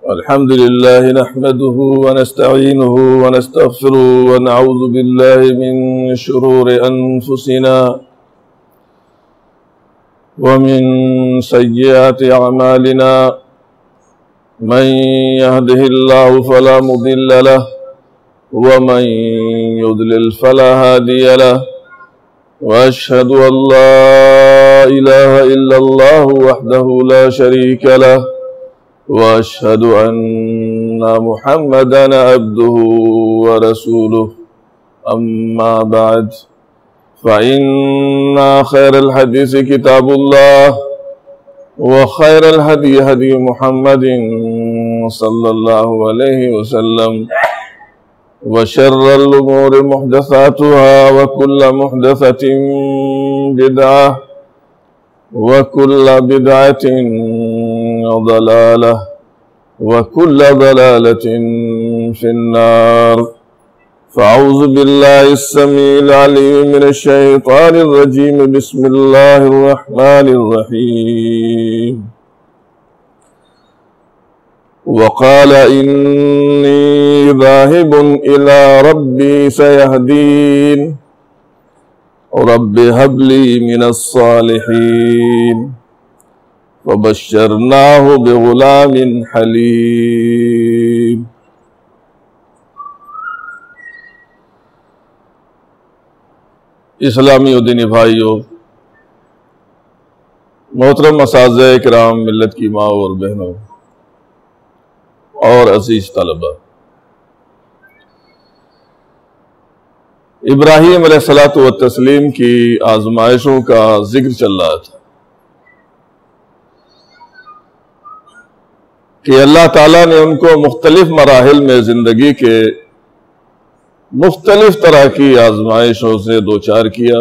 الحمد لله نحمده ونستعينه ونستغفره ونعوذ بالله من شرور أنفسنا ومن سيئات أعمالنا من يهده الله فلا مضل له ومن يضلل فلا هادي له وأشهد أن لا إله إلا الله وحده لا شريك له وأشهد أن محمدًا عبده ورسوله أما بعد فإن خير الحديث كتاب الله وخير الهدي هدي محمد صلى الله عليه وسلم وشر الأمور محدثاتها وكل محدثة بدعة وكل بدعة ضلالة وكل ضلالة في النار فأعوذ بالله السميع العليم من الشيطان الرجيم بسم الله الرحمن الرحيم وقال إني ذاهب إلى ربي سيهدين رب هب لي من الصالحين وبشرناه بغلام حليم اسلامی و دینی بھائیو، محترم اساتذہ کرام، ملت کی ماں اور بہنوں اور عزیز طلبہ، ابراہیم علیہ الصلوۃ والتسلیم کی آزمائشوں کا ذکر چل رہا تھا کہ اللہ تعالیٰ نے ان کو مختلف مراحل میں زندگی کے مختلف طرح کی آزمائشوں سے دوچار کیا،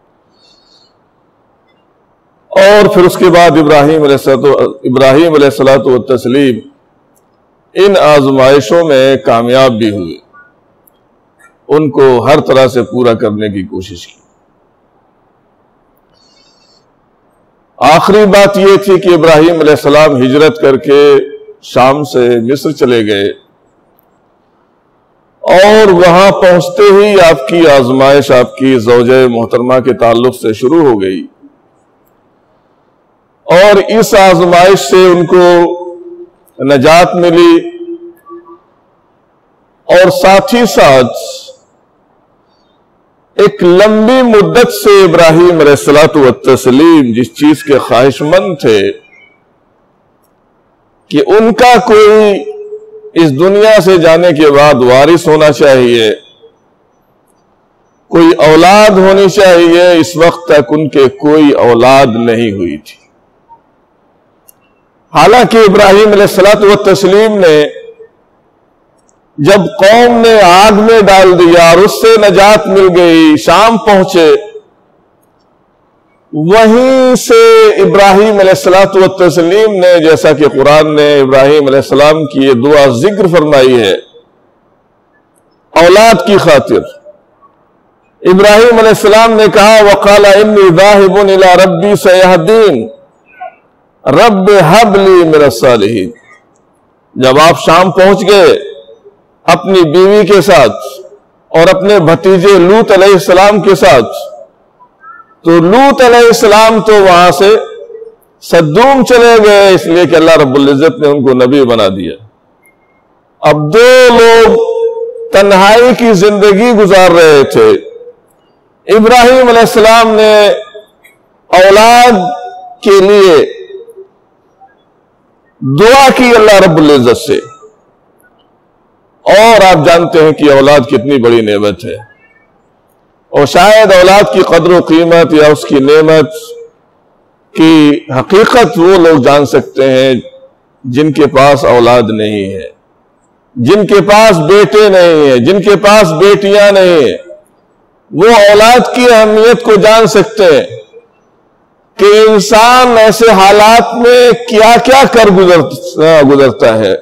اور پھر اس کے بعد ابراہیم علیہ الصلوۃ والتسلیم ان آزمائشوں میں کامیاب بھی ہوئے، ان کو ہر طرح سے پورا کرنے کی کوشش کی۔ آخری بات یہ تھی کہ ابراہیم علیہ السلام ہجرت کر کے شام سے مصر چلے گئے، اور وہاں پہنچتے ہی آپ کی آزمائش آپ کی زوجہ محترمہ کے تعلق سے شروع ہو گئی، اور اس آزمائش سے ان کو نجات ملی، اور ساتھ ہی ساتھ ایک لمبی مدت سے ابراہیم علیہ الصلوۃ والتسلیم جس چیز کے خواہش مند تھے کہ ان کا کوئی اس دنیا سے جانے کے بعد وارث ہونا چاہیے، کوئی اولاد ہونی چاہیے، اس وقت تک ان کے کوئی اولاد نہیں ہوئی تھی۔ حالانکہ ابراہیم علیہ الصلوۃ والتسلیم نے جب قوم نے آگ میں ڈال دیا اور اس سے نجات مل گئی، شام پہنچے، وہیں سے ابراہیم علیہ الصلوۃ والتسلیم نے، جیسا کہ قرآن نے ابراہیم علیہ السلام کی یہ دعا ذکر فرمائی ہے اولاد کی خاطر، ابراہیم علیہ السلام نے کہا وَقَالَ إِنِّي ذَاهِبٌ إِلَىٰ رَبِّي سَيَهْدِينِ رَبِّ هَبْ لِي مِنَ الصَّالِحِينَ۔ جب آپ شام پہنچ گئے اپنی بیوی کے ساتھ اور اپنے بھتیجے لوط علیہ السلام کے ساتھ، تو لوط علیہ السلام تو وہاں سے صدوم چلے گئے، اس لیے کہ اللہ رب العزت نے ان کو نبی بنا دیا۔ اب دو لوگ تنہائی کی زندگی گزار رہے تھے، ابراہیم علیہ السلام نے اولاد کے لیے دعا کی اللہ رب العزت سے، اور آپ جانتے ہیں کہ اولاد کتنی بڑی نعمت ہے، اور شاید اولاد کی قدر و قیمت یا اس کی نعمت کی حقیقت وہ لوگ جان سکتے ہیں جن کے پاس اولاد نہیں ہے، جن کے پاس بیٹے نہیں ہیں، جن کے پاس بیٹیاں نہیں ہیں، وہ اولاد کی اہمیت کو جان سکتے ہیں کہ انسان ایسے حالات میں کیا کیا کر گزرتا ہے،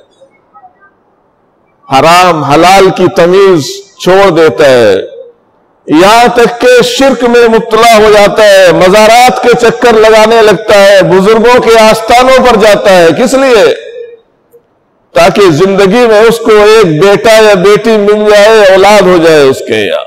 حرام حلال کی تمیز چھوڑ دیتا ہے، یہاں تک کہ شرک میں مبتلا ہو جاتا ہے، مزارات کے چکر لگانے لگتا ہے، بزرگوں کے آستانوں پر جاتا ہے۔ کس لیے؟ تاکہ زندگی میں اس کو ایک بیٹا یا بیٹی مل جائے، اولاد ہو جائے اس کے یہاں۔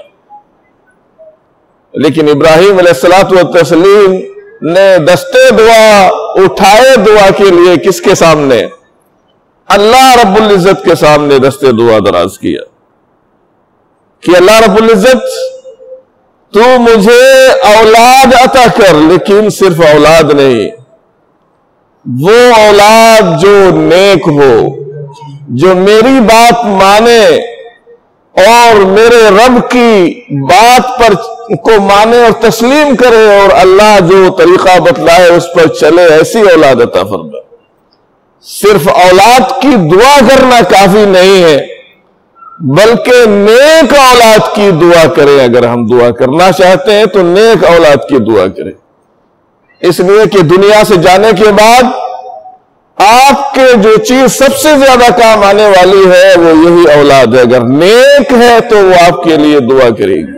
لیکن ابراہیم علیہ السلام نے دستے دعا اٹھائے دعا کے لیے کس کے سامنے؟ اللہ رب العزت کے سامنے دستے دعا دراز کیا کہ اللہ رب العزت تو مجھے اولاد عطا کر، لیکن صرف اولاد نہیں، وہ اولاد جو نیک ہو، جو میری بات مانے اور میرے رب کی بات پر کو مانے اور تسلیم کرے، اور اللہ جو طریقہ بتلائے اس پر چلے، ایسی اولاد عطا فرما۔ صرف اولاد کی دعا کرنا کافی نہیں ہے، بلکہ نیک اولاد کی دعا کریں۔ اگر ہم دعا کرنا چاہتے ہیں تو نیک اولاد کی دعا کریں، اس لیے کہ دنیا سے جانے کے بعد آپ کے جو چیز سب سے زیادہ کام آنے والی ہے وہ یہی اولاد ہے۔ اگر نیک ہے تو وہ آپ کے لیے دعا کرے گی،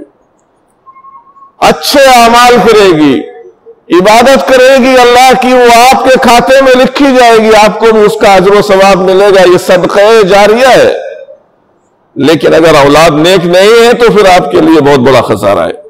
اچھے اعمال کرے گی، عبادت کرے گی اللہ کی، وہ آپ کے کھاتے میں لکھی جائے گی، آپ کو بھی اس کا اجر و ثواب ملے گا، یہ صدقہ جاریہ ہے۔ لیکن اگر اولاد نیک نہیں ہے تو پھر آپ کے لیے بہت بڑا خسارہ ہے۔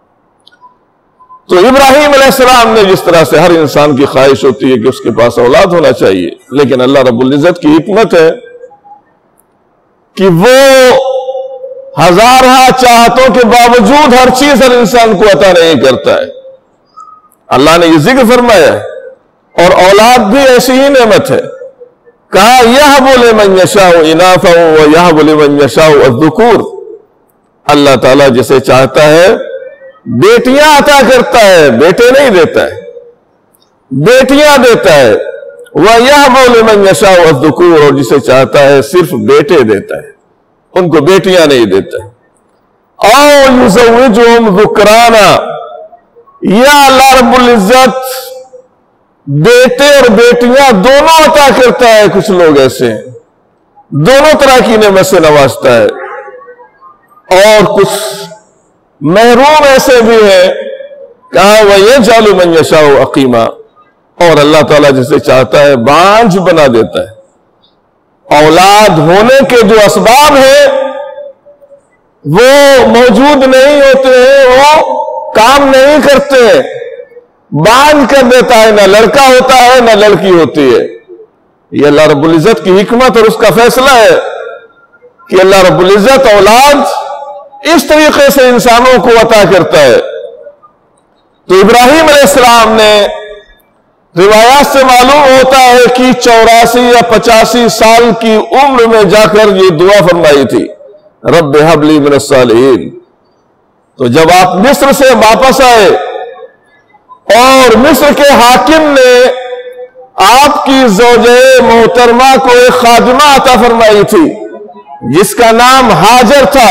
تو ابراہیم علیہ السلام نے جس طرح سے ہر انسان کی خواہش ہوتی ہے کہ اس کے پاس اولاد ہونا چاہیے، لیکن اللہ رب العزت کی حکمت ہے کہ وہ ہزارہ چاہتوں کے باوجود ہر چیز ہر انسان کو عطا نہیں کرتا ہے۔ اللہ نے یہ ذکر فرمایا ہے، اور اولاد بھی ایسی ہی نعمت ہے۔ کہا یَهْبُ لِمَن یَشَاءُ إِنَاثًا وَيَهْبُ لِمَن یَشَاءُ الذُّکُورَ، اللہ تعالیٰ جسے چاہتا ہے بیٹیاں عطا کرتا ہے، بیٹے نہیں دیتا ہے، بیٹیاں دیتا ہے۔ وَيَهْبُ لِمَن يَشَاءُ الذُّكُورَ، اور جسے چاہتا ہے صرف بیٹے دیتا ہے، ان کو بیٹیاں نہیں دیتا ہے۔ أَوْ يُزَوِّجُهُمْ ذُكْرَانًا، یا اللہ رب العزت بیٹے اور بیٹیاں دونوں عطا کرتا ہے۔ کچھ لوگ ایسے ہیں دونوں طرح کی نعمت سے نوازتا ہے، اور کچھ محروم ایسے بھی ہیں، کہا وَيَجْعَلُ مَن يَشَاءُ عَقِيمًا، اور اللہ تعالیٰ جسے چاہتا ہے بانجھ بنا دیتا ہے۔ اولاد ہونے کے جو اسباب ہیں وہ موجود نہیں ہوتے ہیں، وہ کام نہیں کرتے، بانجھ کر دیتا ہے، نہ لڑکا ہوتا ہے نہ لڑکی ہوتی ہے۔ یہ اللہ رب العزت کی حکمت اور اس کا فیصلہ ہے کہ اللہ رب العزت اولاد اس طریقے سے انسانوں کو عطا کرتا ہے۔ تو ابراہیم علیہ السلام نے، روایات سے معلوم ہوتا ہے کہ 84 یا 85 سال کی عمر میں جا کر یہ دعا فرمائی تھی، رب ہب لی من الصالحین۔ تو جب آپ مصر سے واپس آئے اور مصر کے حاکم نے آپ کی زوجہ محترمہ کو ایک خادمہ عطا فرمائی تھی جس کا نام ہاجر تھا،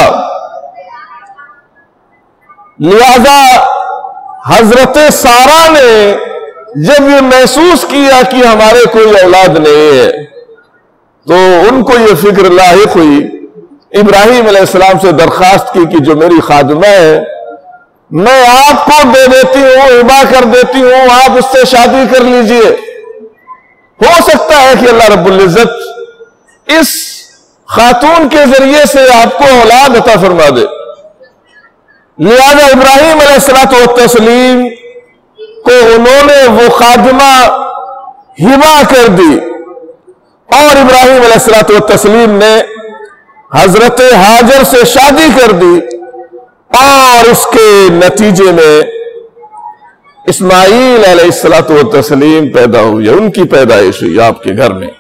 لہذا حضرت سارہ نے جب یہ محسوس کیا کہ ہمارے کوئی اولاد نہیں ہے تو ان کو یہ فکر لاحق ہوئی، ابراہیم علیہ السلام سے درخواست کی کہ جو میری خادمہ ہے میں آپ کو دے دیتی ہوں، ہبہ کر دیتی ہوں، آپ اس سے شادی کر لیجئے، ہو سکتا ہے کہ اللہ رب العزت اس خاتون کے ذریعے سے آپ کو اولاد عطا فرما دے۔ لہذا ابراہیم علیہ السلام کو انہوں نے وہ خادمہ ہبہ کر دی، اور ابراہیم علیہ السلام نے حضرت ہاجر سے شادی کر دی، اور اس کے نتیجے میں اسماعیل علیہ السلام پیدا ہوئے، ان کی پیدائش ہوئی آپ کے گھر میں۔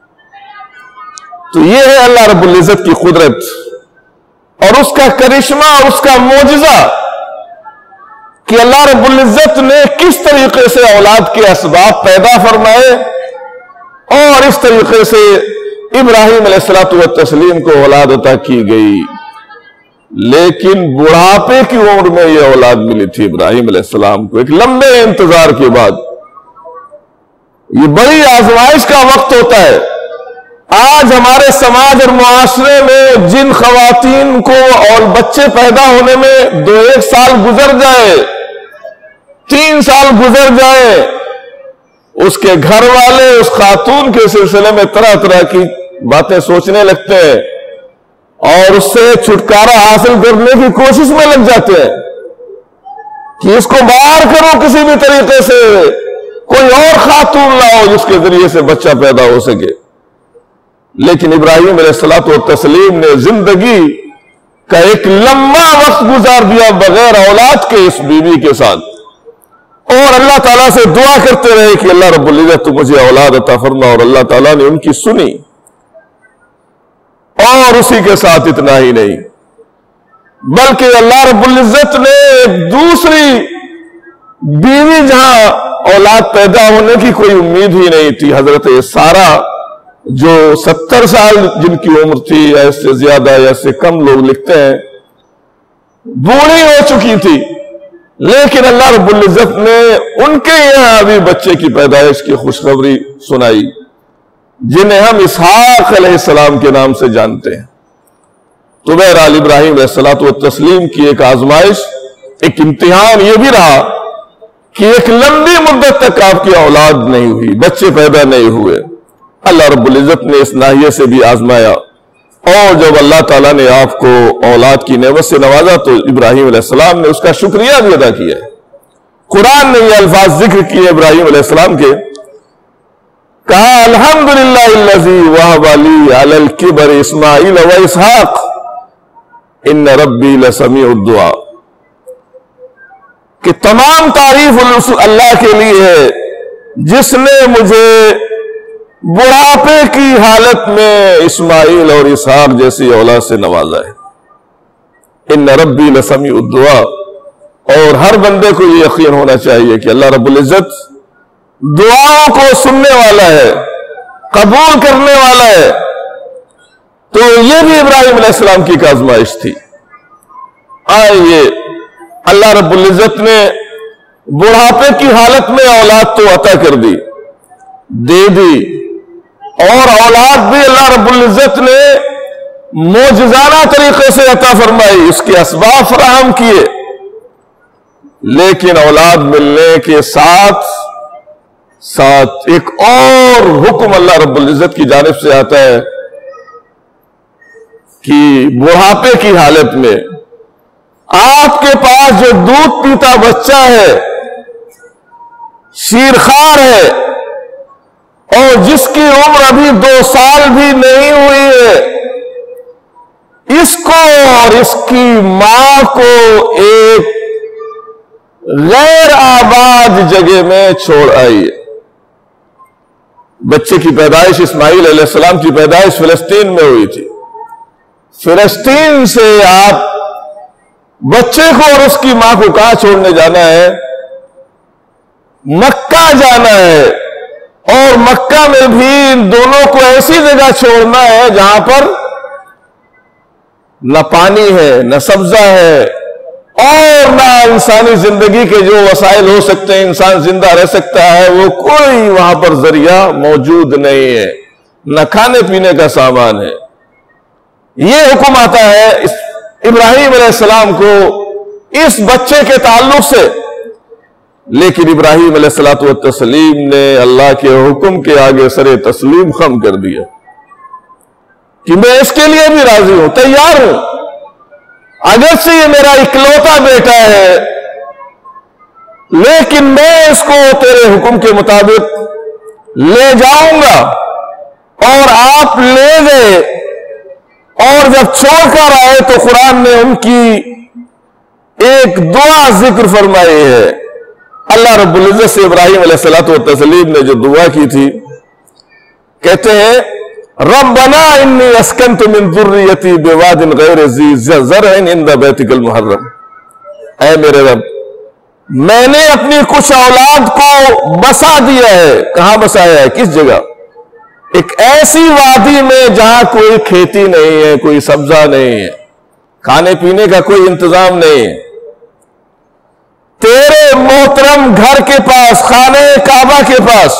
تو یہ ہے اللہ رب العزت کی قدرت اور اس کا کرشمہ اور اس کا معجزہ کہ اللہ رب العزت نے کس طریقے سے اولاد کے اسباب پیدا فرمائے، اور اس طریقے سے ابراہیم علیہ السلام کو اولاد عطا کی گئی۔ لیکن بڑھاپے کی عمر میں یہ اولاد ملی تھی ابراہیم علیہ السلام کو، ایک لمبے انتظار کے بعد۔ یہ بڑی آزمائش کا وقت ہوتا ہے۔ آج ہمارے سماج اور معاشرے میں جن خواتین کو اور بچے پیدا ہونے میں 2-1 سال گزر جائے، 3 سال گزر جائے، اس کے گھر والے اس خاتون کے سلسلے میں طرح طرح کی باتیں سوچنے لگتے ہیں اور اس سے چھٹکارا حاصل کرنے کی کوشش میں لگ جاتے ہیں کہ اس کو باہر کرو کسی بھی طریقے سے، کوئی اور خاتون لاؤ جس کے ذریعے سے بچہ پیدا ہو سکے۔ لیکن ابراہیم علیہ الصلوۃ والتسلیم نے زندگی کا ایک لمبا وقت گزار دیا بغیر اولاد کے اس بیوی کے ساتھ، اور اللہ تعالیٰ سے دعا کرتے رہے کہ اللہ رب العزت تو مجھے اولاد عطا فرما، اور اللہ تعالیٰ نے ان کی سنی۔ اور اسی کے ساتھ اتنا ہی نہیں، بلکہ اللہ رب العزت نے ایک دوسری بیوی جہاں اولاد پیدا ہونے کی کوئی امید ہی نہیں تھی، حضرت سارہ جو 70 سال جن کی عمر تھی، یا اس سے زیادہ یا اس سے کم لوگ لکھتے ہیں، بوڑھی ہو چکی تھی، لیکن اللہ رب العزت نے ان کے یہاں ابھی بچے کی پیدائش کی خوشخبری سنائی، جنہیں ہم اسحاق علیہ السلام کے نام سے جانتے ہیں۔ تو بہرحال ابراہیم علیہ الصلوۃ والتسلیم کی ایک آزمائش، ایک امتحان یہ بھی رہا کہ ایک لمبی مدت تک آپ کی اولاد نہیں ہوئی، بچے پیدا نہیں ہوئے۔ اللہ رب العزت نے اس ناحیے سے بھی آزمایا، اور جب اللہ تعالیٰ نے آپ کو اولاد کی نعمت سے نوازا تو ابراہیم علیہ السلام نے اس کا شکریہ بھی ادا کیا ہے۔ قرآن نے یہ الفاظ ذکر کیے ابراہیم علیہ السلام کے، کہا الحمدللہ الذی وہب لی علی الکبر اسماعیل و اسحاق ان ربی لسمیع الدعاء، کہ تمام تعریف اللہ کے لیے ہے جس نے مجھے بڑھاپے کی حالت میں اسماعیل اور اسحاق جیسی اولاد سے نوازا ہے۔ ان ربی لسمیع الدعاء، اور ہر بندے کو یہ یقین ہونا چاہیے کہ اللہ رب العزت دعاؤں کو سننے والا ہے، قبول کرنے والا ہے۔ تو یہ بھی ابراہیم علیہ السلام کی ایک آزمائش تھی۔ آئیے، اللہ رب العزت نے بڑھاپے کی حالت میں اولاد تو عطا کر دی، دے دی، اور اولاد بھی اللہ رب العزت نے معجزانہ طریقے سے عطا فرمائی، اس کے اسباب فراہم کیے۔ لیکن اولاد ملنے کے ساتھ ساتھ ایک اور حکم اللہ رب العزت کی جانب سے آتا ہے کہ بڑھاپے کی حالت میں آپ کے پاس جو دودھ پیتا بچہ ہے، شیرخوار ہے، اور جس کی عمر ابھی 2 سال بھی نہیں ہوئی ہے، اس کو اور اس کی ماں کو ایک غیر آباد جگہ میں چھوڑ آئیے۔ بچے کی پیدائش، اسماعیل علیہ السلام کی پیدائش فلسطین میں ہوئی تھی۔ فلسطین سے آپ بچے کو اور اس کی ماں کو کہاں چھوڑنے جانا ہے؟ مکہ جانا ہے، اور مکہ میں بھی ان دونوں کو ایسی جگہ چھوڑنا ہے جہاں پر نہ پانی ہے، نہ سبزہ ہے، اور نہ انسانی زندگی کے جو وسائل ہو سکتے ہیں، انسان زندہ رہ سکتا ہے، وہ کوئی وہاں پر ذریعہ موجود نہیں ہے، نہ کھانے پینے کا سامان ہے۔ یہ حکم آتا ہے ابراہیم علیہ السلام کو اس بچے کے تعلق سے، لیکن ابراہیم علیہ الصلوۃ والتسلیم نے اللہ کے حکم کے آگے سر تسلیم خم کر دیا کہ میں اس کے لیے بھی راضی ہوں، تیار ہوں، اگرچہ یہ میرا اکلوتا بیٹا ہے، لیکن میں اس کو تیرے حکم کے مطابق لے جاؤں گا۔ اور آپ لے گئے، اور جب چھوڑ کر آئے تو قرآن نے ان کی ایک دعا ذکر فرمائی ہے۔ اللہ رب العزت سے ابراہیم علیہ الصلوۃ والتسلیم نے جو دعا کی تھی، کہتے ہیں ربنا انی اسکنت من ذریتی بواد غیر ذی زرع عند بیتک المحرم، اے میرے رب، میں نے اپنی کچھ اولاد کو بسا دیا ہے۔ کہاں بسایا ہے؟ کس جگہ؟ ایک ایسی وادی میں جہاں کوئی کھیتی نہیں ہے، کوئی سبزہ نہیں ہے، کھانے پینے کا کوئی انتظام نہیں ہے، تیرے محترم گھر کے پاس، خانہ کعبہ کے پاس۔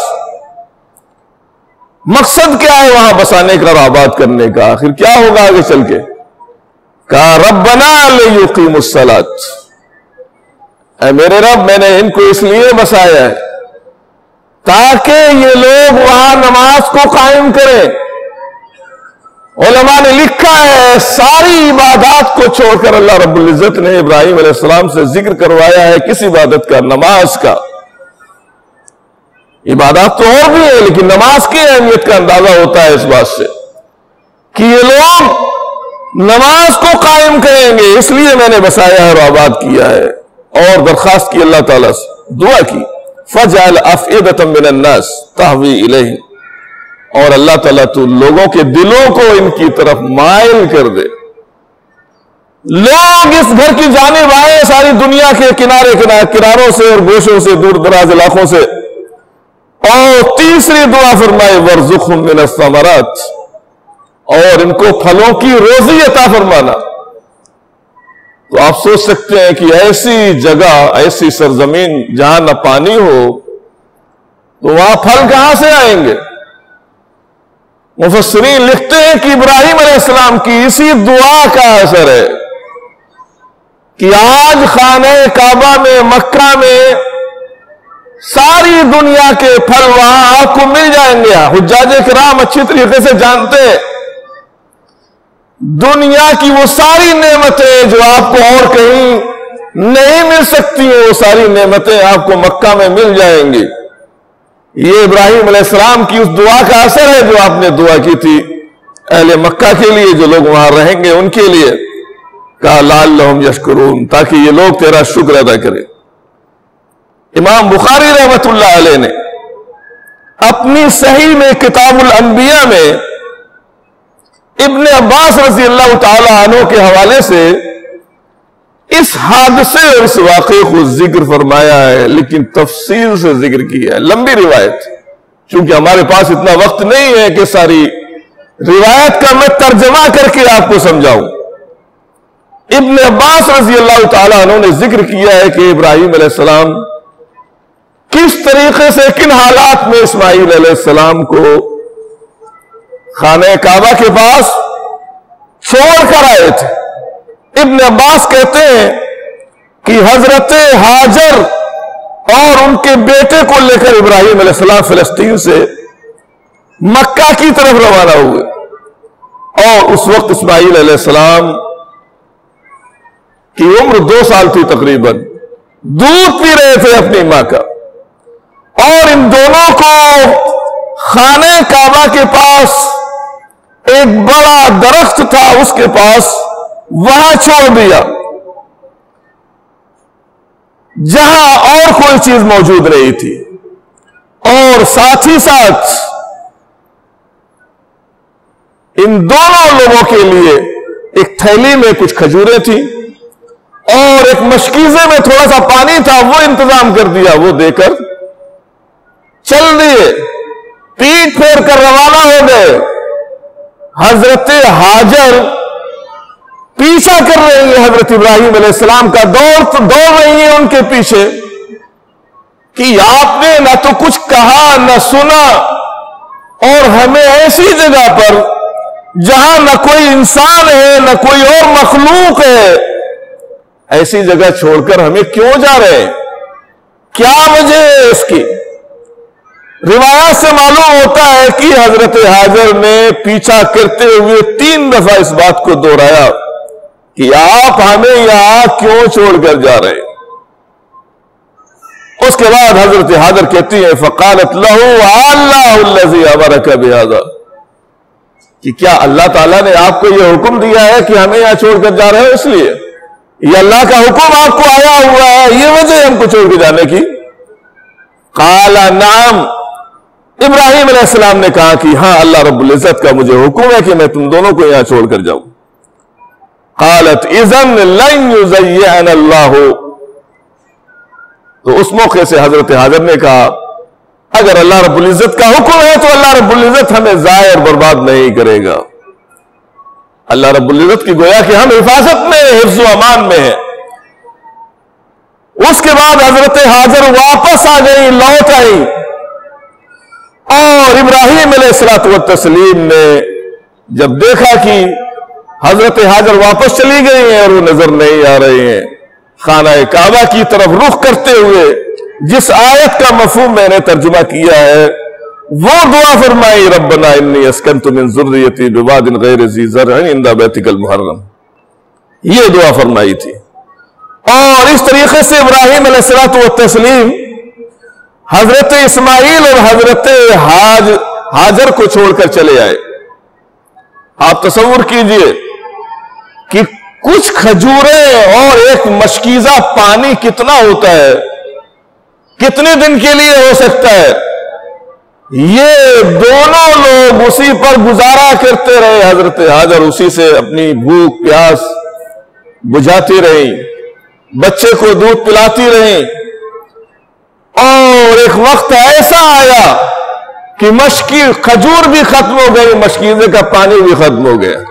مقصد کیا ہے وہاں بسانے کا اور آباد کرنے کا؟ آخر کیا ہوگا آگے چل کے؟ کہا ربنا لیقیموا الصلاۃ، اے میرے رب، میں نے ان کو اس لیے بسایا ہے تاکہ یہ لوگ وہاں نماز کو قائم کریں، علماء نے لکھا ہے ساری عبادات کو چھوڑ کر اللہ رب العزت نے ابراہیم علیہ السلام سے ذکر کروایا ہے کس عبادت کا؟ نماز کا۔ عبادات تو اور بھی ہے لیکن نماز کی اہمیت کا اندازہ ہوتا ہے اس بات سے کہ یہ لوگ نماز کو قائم کریں گے، اس لیے میں نے بسایا ہے اور آباد کیا ہے۔ اور درخواست کی اللہ تعالیٰ سے، دعا کی فَجْعَلْ أَفْئِدَةً مِّنَ النَّاسِ تَهْوِي إِلَيْهِمْ، اور اللہ تعالیٰ تو لوگوں کے دلوں کو ان کی طرف مائل کر دے، لوگ اس گھر کی جانب آئے ساری دنیا کے کناروں سے اور گوشوں سے، دور دراز علاقوں سے۔ اور تیسری دعا فرمائے وَارْزُقْهُم مِّنَ الثَّمَرَاتِ، اور ان کو پھلوں کی روزی عطا فرمانا۔ تو آپ سوچ سکتے ہیں کہ ایسی جگہ، ایسی سرزمین جہاں نہ پانی ہو تو وہاں پھل کہاں سے آئیں گے؟ مفسرین لکھتے ہیں کہ ابراہیم علیہ السلام کی اسی دعا کا اثر ہے کہ آج خانہ کعبہ میں، مکہ میں ساری دنیا کے پھل وہاں آپ کو مل جائیں گے۔ حجاج کرام اچھی طریقے سے جانتے ہیں دنیا کی وہ ساری نعمتیں جو آپ کو اور کہیں نہیں مل سکتی ہیں، وہ ساری نعمتیں آپ کو مکہ میں مل جائیں گی۔ یہ ابراہیم علیہ السلام کی اس دعا کا اثر ہے جو آپ نے دعا کی تھی اہل مکہ کے لیے، جو لوگ وہاں رہیں گے ان کے لیے، کہا لعلہم یشکرون، تاکہ یہ لوگ تیرا شکر ادا کریں۔ امام بخاری رحمت اللہ علیہ نے اپنی صحیح میں کتاب الانبیاء میں ابن عباس رضی اللہ تعالی عنہ کے حوالے سے اس حادثے اور اس واقعے کو ذکر فرمایا ہے، لیکن تفصیل سے ذکر کیا ہے، لمبی روایت۔ چونکہ ہمارے پاس اتنا وقت نہیں ہے کہ ساری روایت کا میں ترجمہ کر کے آپ کو سمجھاؤں۔ ابن عباس رضی اللہ تعالی عنہ نے ذکر کیا ہے کہ ابراہیم علیہ السلام کس طریقے سے، کن حالات میں اسماعیل علیہ السلام کو خانہ کعبہ کے پاس چھوڑ کر آئے تھے۔ ابن عباس کہتے ہیں کہ حضرت ہاجر اور ان کے بیٹے کو لے کر ابراہیم علیہ السلام فلسطین سے مکہ کی طرف روانہ ہوئے، اور اس وقت اسماعیل علیہ السلام کی عمر 2 سال تھی تقریباً، دودھ پی رہے تھے اپنی ماں کا، اور ان دونوں کو خانہ کعبہ کے پاس ایک بڑا درخت تھا اس کے پاس وہاں چھوڑ دیا جہاں اور کوئی چیز موجود نہیں تھی، اور ساتھ ہی ساتھ ان دونوں لوگوں کے لیے ایک تھیلی میں کچھ کھجوریں تھیں اور ایک مشکیزے میں تھوڑا سا پانی تھا، وہ انتظام کر دیا، وہ دے کر چل دیے، پیٹ پھیر کر روانہ ہو گئے۔ حضرت ہاجر پیچھا کر رہی ہیں حضرت ابراہیم علیہ السلام کا، دوڑ رہی ہیں ان کے پیچھے کہ آپ نے نہ تو کچھ کہا نہ سنا، اور ہمیں ایسی جگہ پر جہاں نہ کوئی انسان ہے نہ کوئی اور مخلوق ہے، ایسی جگہ چھوڑ کر ہمیں کیوں جا رہے ہیں؟ کیا وجہ ہے اس کی؟ روایات سے معلوم ہوتا ہے کہ حضرت حاجر نے پیچھا کرتے ہوئے 3 دفعہ اس بات کو دہرایا کہ آپ ہمیں یہاں کیوں چھوڑ کر جا رہے ہیں۔ اس کے بعد حضرت حاجر کہتی ہیں فقالت لہو اللہ الذی امرک بہذا، کہ کیا اللہ تعالیٰ نے آپ کو یہ حکم دیا ہے کہ ہمیں یہاں چھوڑ کر جا رہے ہیں؟ اس لیے یہ اللہ کا حکم آپ کو آیا ہوا ہے، یہ وجہ ہے ہم کو چھوڑ کے جانے کی؟ قال نعم، ابراہیم علیہ السلام نے کہا کہ ہاں اللہ رب العزت کا مجھے حکم ہے کہ میں تم دونوں کو یہاں چھوڑ کر جاؤں۔ قالت اذن لن یضیعنا اللہ، تو اس موقع سے حضرت حاجر نے کہا اگر اللہ رب العزت کا حکم ہے تو اللہ رب العزت ہمیں ضائع اور برباد نہیں کرے گا۔ اللہ رب العزت کی گویا کہ ہم حفاظت میں، حفظ و امان میں ہیں۔ اس کے بعد حضرت حاجر واپس آ گئی، لوٹ آئی، اور ابراہیم علیہ الصلوۃ والتسلیم نے جب دیکھا کہ حضرت حاجر واپس چلی گئی ہیں اور وہ نظر نہیں آ رہے ہیں، خانہ کعبہ کی طرف رخ کرتے ہوئے جس آیت کا مفہوم میں نے ترجمہ کیا ہے وہ دعا فرمائی ربنا انی اسکنت من ذریتی بواد غیر ذی زرع عند بیتک المحرم، یہ دعا فرمائی تھی۔ اور اس طریقے سے ابراہیم علیہ الصلوۃ والتسلیم حضرت اسماعیل اور حضرت ہاجر کو چھوڑ کر چلے آئے۔ آپ تصور کیجئے کہ کچھ کھجوریں اور ایک مشکیزہ پانی کتنا ہوتا ہے، کتنے دن کے لیے ہو سکتا ہے؟ یہ دونوں لوگ اسی پر گزارا کرتے رہے۔ حضرت ہاجر اسی سے اپنی بھوک پیاس بجھاتی رہیں، بچے کو دودھ پلاتی رہیں، اور ایک وقت ایسا آیا کہ کھجور بھی ختم ہو گئی، مشکیزے کا پانی بھی ختم ہو گیا،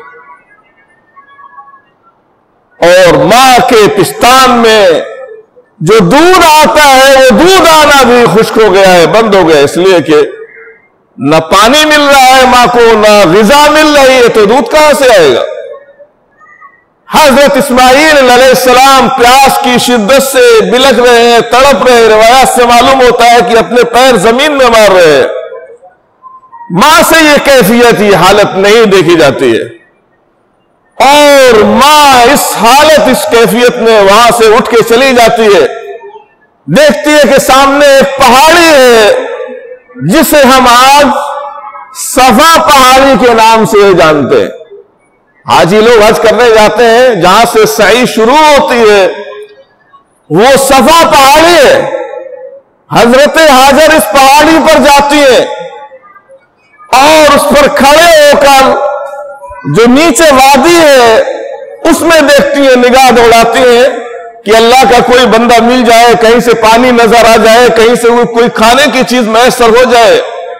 اور ماں کے پستان میں جو دودھ آتا ہے وہ دودھ آنا بھی خشک ہو گیا ہے، بند ہو گیا، اس لیے کہ نہ پانی مل رہا ہے ماں کو، نہ غذا مل رہی ہے، تو دودھ کہاں سے آئے گا؟ حضرت اسماعیل علیہ السلام پیاس کی شدت سے بلک رہے ہیں، تڑپ رہے ہیں۔ روایات سے معلوم ہوتا ہے کہ اپنے پیر زمین میں مار رہے ہیں۔ ماں سے یہ کیفیت، یہ حالت نہیں دیکھی جاتی ہے، اور ماں اس حالت اس کیفیت میں وہاں سے اٹھ کے چلی جاتی ہے، دیکھتی ہے کہ سامنے ایک پہاڑی ہے جسے ہم آج صفا پہاڑی کے نام سے جانتے ہیں۔ حاجی لوگ حج کرنے جاتے ہیں، جہاں سے سعی شروع ہوتی ہے وہ صفا پہاڑی ہے۔ حضرت ہاجر اس پہاڑی پر جاتی ہے اور اس پر کھڑے ہو کر جو نیچے وادی ہے اس میں دیکھتی ہیں، نگاہ دوڑاتی ہیں کہ اللہ کا کوئی بندہ مل جائے، کہیں سے پانی نظر آ جائے، کہیں سے کوئی کھانے کی چیز میسر ہو جائے،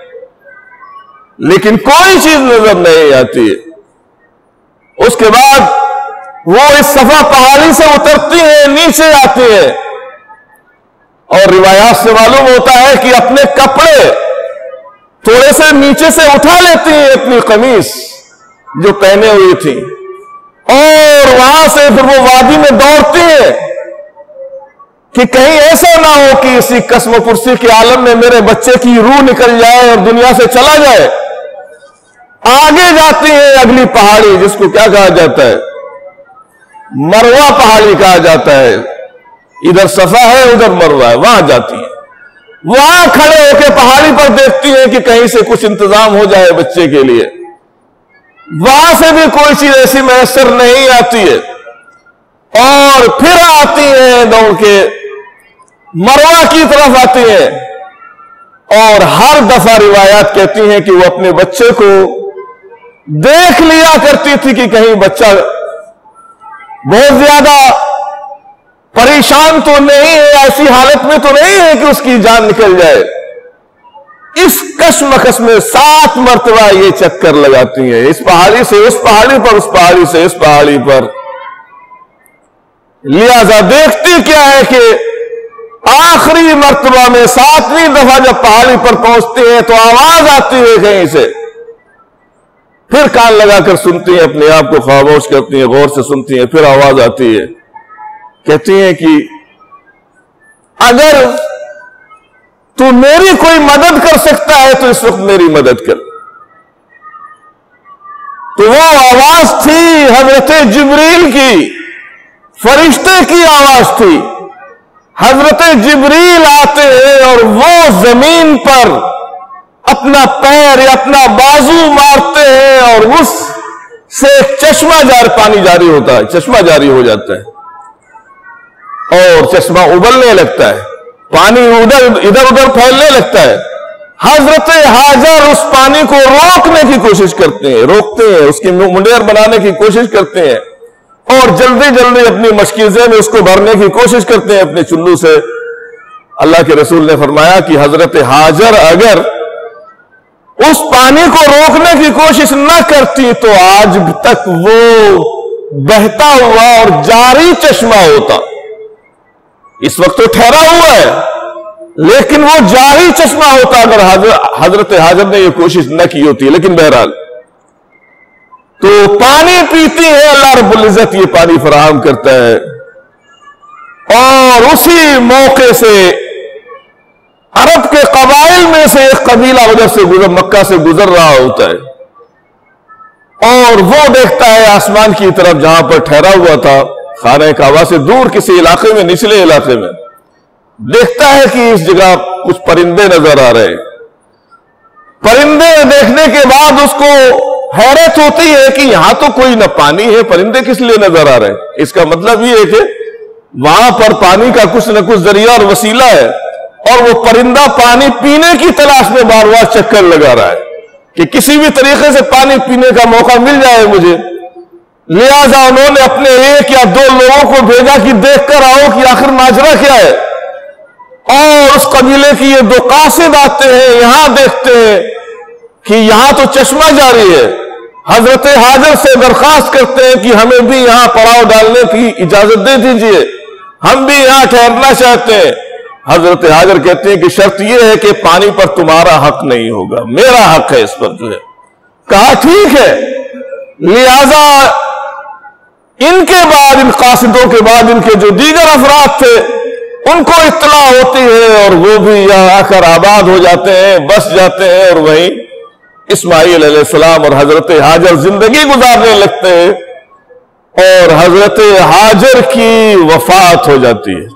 لیکن کوئی چیز نظر نہیں آتی ہے۔ اس کے بعد وہ اس صفا پہاڑی سے اترتی ہیں، نیچے آتی ہیں، اور روایات سے معلوم ہوتا ہے کہ اپنے کپڑے تھوڑے سے نیچے سے اٹھا لیتی ہیں، اپنی قمیص جو پہنے ہوئی تھی، اور وہاں سے پھر وہ وادی میں دوڑتی ہیں کہ کہیں ایسا نہ ہو کہ اسی قسم و پرسی کے عالم میں میرے بچے کی روح نکل جائے اور دنیا سے چلا جائے۔ آگے جاتی ہے اگلی پہاڑی، جس کو کیا کہا جاتا ہے؟ مروہ پہاڑی کہا جاتا ہے۔ ادھر صفا ہے ادھر مروہ ہے، وہاں جاتی ہے، وہاں کھڑے ہو کے پہاڑی پر دیکھتی ہے کہ کہیں سے کچھ انتظام ہو جائے بچے کے لیے، وہاں سے بھی کوئی چیز ایسی میسر نہیں آتی ہے، اور پھر آتی ہیں دوڑ کے مروہ کی طرف آتی ہیں، اور ہر دفعہ روایات کہتی ہیں کہ وہ اپنے بچے کو دیکھ لیا کرتی تھی کہ کہیں بچہ بہت زیادہ پریشان تو نہیں ہے، ایسی حالت میں تو نہیں ہے کہ اس کی جان نکل جائے۔ اس کشمکش میں 7 مرتبہ یہ چکر لگاتی ہیں، اس پہاڑی سے اس پہاڑی پر، اس پہاڑی سے اس پہاڑی پر۔ لہذا دیکھتی کیا ہے کہ آخری مرتبہ میں 7ویں دفعہ جب پہاڑی پر پہنچتے ہیں تو آواز آتی ہے کہیں سے، پھر کان لگا کر سنتی ہیں، اپنے آپ کو خاموش کرتی ہیں، غور سے سنتی ہیں، پھر آواز آتی ہے، کہتی ہیں کہ اگر تو میری کوئی مدد کر سکتا ہے تو اس وقت میری مدد کر۔ تو وہ آواز تھی حضرت جبریل کی، فرشتے کی آواز تھی۔ حضرت جبریل آتے ہیں اور وہ زمین پر اپنا پیر یا اپنا بازو مارتے ہیں، اور اس سے چشمہ پانی جاری ہوتا ہے، چشمہ جاری ہو جاتا ہے، اور چشمہ ابلنے لگتا ہے، پانی ادھر ادھر پھیلنے لگتا ہے۔ حضرت ہاجر اس پانی کو روکنے کی کوشش کرتے ہیں، روکتے ہیں، اس کی منڈیر بنانے کی کوشش کرتے ہیں، اور جلدی جلدی اپنی مشکیزے میں اس کو بھرنے کی کوشش کرتے ہیں اپنے چلو سے۔ اللہ کے رسول نے فرمایا کہ حضرت ہاجر اگر اس پانی کو روکنے کی کوشش نہ کرتی تو آج تک وہ بہتا ہوا اور جاری چشمہ ہوتا۔ اس وقت تو ٹھہرا ہوا ہے، لیکن وہ جاری چشمہ ہوتا اگر حضرت ہاجر نے یہ کوشش نہ کی ہوتی۔ لیکن بہرحال تو پانی پیتی ہے، اللہ رب العزت یہ پانی فراہم کرتا ہے، اور اسی موقع سے عرب کے قبائل میں سے ایک قبیلہ مکہ سے گزر رہا ہوتا ہے اور وہ دیکھتا ہے آسمان کی طرف جہاں پر ٹھہرا ہوا تھا خانہ کعبہ سے دور کسی علاقے میں، نچلے علاقے میں دیکھتا ہے کہ اس جگہ کچھ پرندے نظر آ رہے ہیں۔ پرندے دیکھنے کے بعد اس کو حیرت ہوتی ہے کہ یہاں تو کوئی نہ پانی ہے، پرندے کس لیے نظر آ رہے ہیں؟ اس کا مطلب یہ ہے کہ وہاں پر پانی کا کچھ نہ کچھ ذریعہ اور وسیلہ ہے، اور وہ پرندہ پانی پینے کی تلاش میں بار بار چکر لگا رہا ہے کہ کسی بھی طریقے سے پانی پینے کا موقع مل جائے مجھے۔ لہذا انہوں نے اپنے ایک یا دو لوگوں کو بھیجا کہ دیکھ کر آؤ کہ آخر ماجرا کیا ہے، اور اس قبیلے کی یہ دو قاصد آتے ہیں، یہاں دیکھتے ہیں کہ یہاں تو چشمہ جاری ہے، حضرت حاجر سے درخواست کرتے ہیں کہ ہمیں بھی یہاں پڑاؤ ڈالنے کی اجازت دے دیجئے، ہم بھی یہاں ٹھہرنا چاہتے ہیں۔ حضرت حاجر کہتے ہیں کہ شرط یہ ہے کہ پانی پر تمہارا حق نہیں ہوگا، میرا حق ہے اس پر جو ہے۔ کہا ٹھیک ہے۔ لہذا ان کے بعد، ان قاصدوں کے بعد ان کے جو دیگر افراد تھے ان کو اطلاع ہوتی ہے اور وہ بھی یہاں آ کر آباد ہو جاتے ہیں، بس جاتے ہیں، اور وہیں اسماعیل علیہ السلام اور حضرت حاجر زندگی گزارنے لگتے ہیں، اور حضرت حاجر کی وفات ہو جاتی ہے۔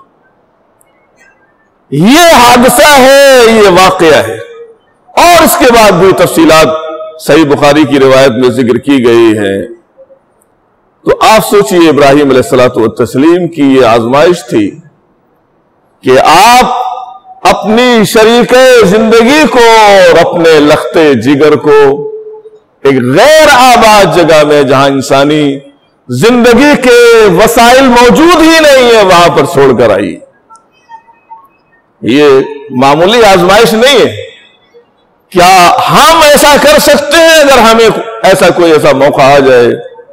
یہ حادثہ ہے، یہ واقعہ ہے، اور اس کے بعد بھی تفصیلات صحیح بخاری کی روایت میں ذکر کی گئی ہیں۔ تو آپ سوچئے ابراہیم علیہ السلام کی یہ آزمائش تھی کہ آپ اپنی شریک زندگی کو اور اپنے لخت جگر کو ایک غیر آباد جگہ میں جہاں انسانی زندگی کے وسائل موجود ہی نہیں ہے وہاں پر چھوڑ کر آئی۔ یہ معمولی آزمائش نہیں ہے۔ کیا ہم ایسا کر سکتے ہیں اگر ہمیں ایسا موقع آ جائے؟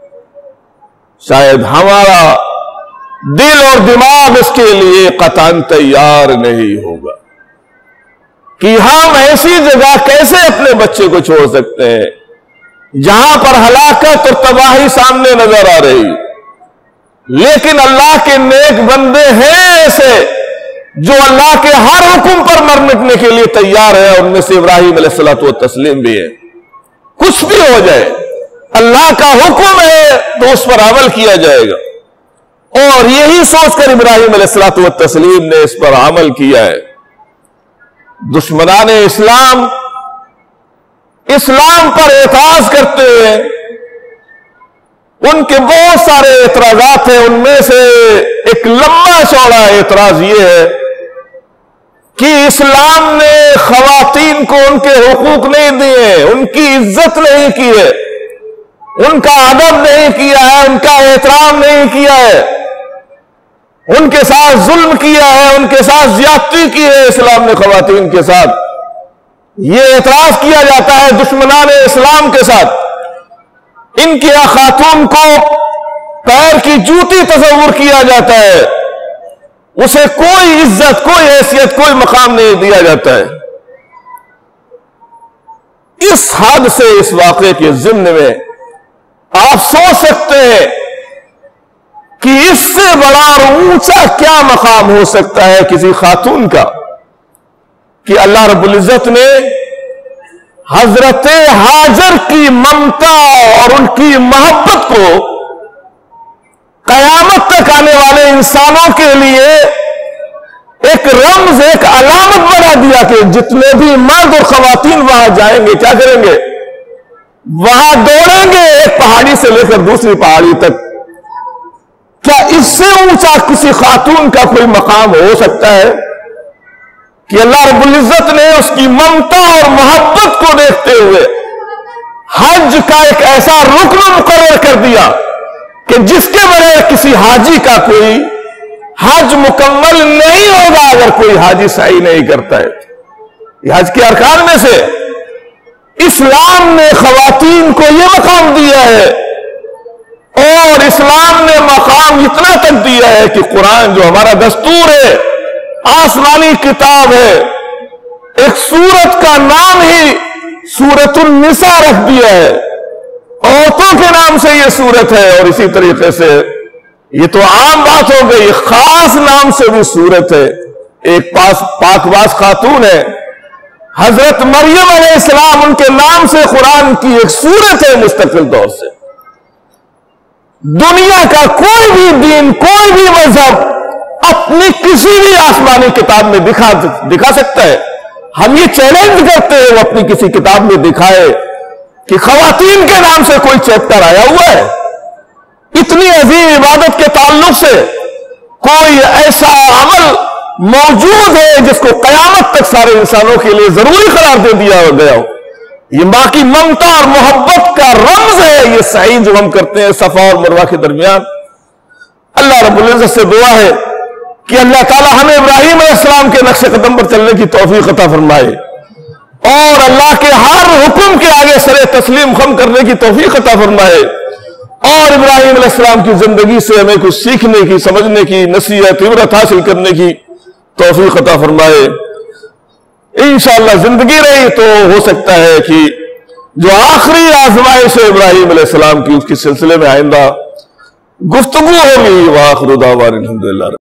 شاید ہمارا دل اور دماغ اس کے لیے قطعاً تیار نہیں ہوگا کہ ہم ایسی جگہ کیسے اپنے بچے کو چھوڑ سکتے ہیں جہاں پر ہلاکت اور تباہی سامنے نظر آ رہی۔ لیکن اللہ کے نیک بندے ہیں ایسے جو اللہ کے ہر حکم پر مر مٹنے کے لیے تیار ہے، ان میں سے ابراہیم علیہ السلام بھی ہے۔ کچھ بھی ہو جائے اللہ کا حکم ہے تو اس پر عمل کیا جائے گا، اور یہی سوچ کر ابراہیم علیہ السلام نے اس پر عمل کیا ہے۔ دشمنان اسلام پر اعتراض کرتے ہیں، ان کے بہت سارے اعتراضات ہیں، ان میں سے ایک لمبا چوڑا اعتراض یہ ہے کہ اسلام نے خواتین کو ان کے حقوق نہیں دیے، ان کی عزت نہیں کی ہے، ان کا ادب نہیں کیا ہے، ان کا احترام نہیں کیا ہے، ان کے ساتھ ظلم کیا ہے، ان کے ساتھ زیادتی کی ہے اسلام نے خواتین کے ساتھ۔ یہ اعتراض کیا جاتا ہے دشمنان اسلام کے ساتھ۔ ان کی خاتون کو پیر کی جوتی تصور کیا جاتا ہے، اسے کوئی عزت، کوئی حیثیت، کوئی مقام نہیں دیا جاتا ہے۔ اس حادثے، اس واقعے کے ضمن میں آپ سوچ سکتے ہیں کہ اس سے بڑا اور اونچا کیا مقام ہو سکتا ہے کسی خاتون کا کہ اللہ رب العزت نے حضرت حاجر کی ممتا اور ان کی محبت کو قیامت تک آنے والے انسانوں کے لیے ایک رمز، ایک علامت بنا دیا کہ جتنے بھی مرد اور خواتین وہاں جائیں گے کیا کریں گے؟ وہاں دوڑیں گے ایک پہاڑی سے لے کر دوسری پہاڑی تک۔ کیا اس سے اونچا کسی خاتون کا کوئی مقام ہو سکتا ہے کہ اللہ رب العزت نے اس کی ممتا اور محبت کو دیکھتے ہوئے حج کا ایک ایسا رکن مقرر کر دیا کہ جس کے بغیر کسی حاجی کا کوئی حج مکمل نہیں ہوگا اگر کوئی حاجی سعی نہیں کرتا ہے۔ یہ حج کے ارکان میں سے اسلام نے خواتین کو یہ مقام دیا ہے، اور اسلام نے مقام اتنا تک دیا ہے کہ قرآن جو ہمارا دستور ہے، آسمانی کتاب ہے، ایک سورت کا نام ہی سورۃ النساء رکھ دیا ہے، عورتوں کے نام سے یہ سورت ہے، اور اسی طریقے سے یہ تو عام بات ہو گئی، خاص نام سے بھی سورت ہے ایک پاکباز خاتون ہے حضرت مریم علیہ السلام، ان کے نام سے قرآن کی ایک سورت ہے مستقل طور سے۔ دنیا کا کوئی بھی دین، کوئی بھی مذہب اپنی کسی بھی آسمانی کتاب میں دکھا سکتا ہے۔ ہم یہ چیلنج کرتے ہیں وہ اپنی کسی کتاب میں دکھائے کہ خواتین کے نام سے کوئی چیپٹر آیا ہوا ہے۔ اتنی عظیم عبادت کے تعلق سے کوئی ایسا عمل موجود ہے جس کو قیامت تک سارے انسانوں کے لیے ضروری قرار دے دیا گیا ہو؟ یہ ماں کی ممتا اور محبت کا رمز ہے یہ سعی جو ہم کرتے ہیں صفا اور مروہ کے درمیان۔ اللہ رب العزت سے دعا ہے کہ اللہ تعالی ہمیں ابراہیم علیہ السلام کے نقش قدم پر چلنے کی توفیق عطا فرمائے، اور اللہ کے ہر حکم کے آگے سر تسلیم خم کرنے کی توفیق عطا فرمائے، اور ابراہیم علیہ السلام کی زندگی سے ہمیں کچھ سیکھنے کی، سمجھنے کی، نصیحت عبرت حاصل کرنے کی توفیق عطا فرمائے۔ انشاءاللہ زندگی رہی تو ہو سکتا ہے کہ جو آخری آزمائش ہے ابراہیم علیہ السلام کی، اس کے سلسلے میں آئندہ گفتگو ہوگی۔ وآخر دعوانا الحمدللہ۔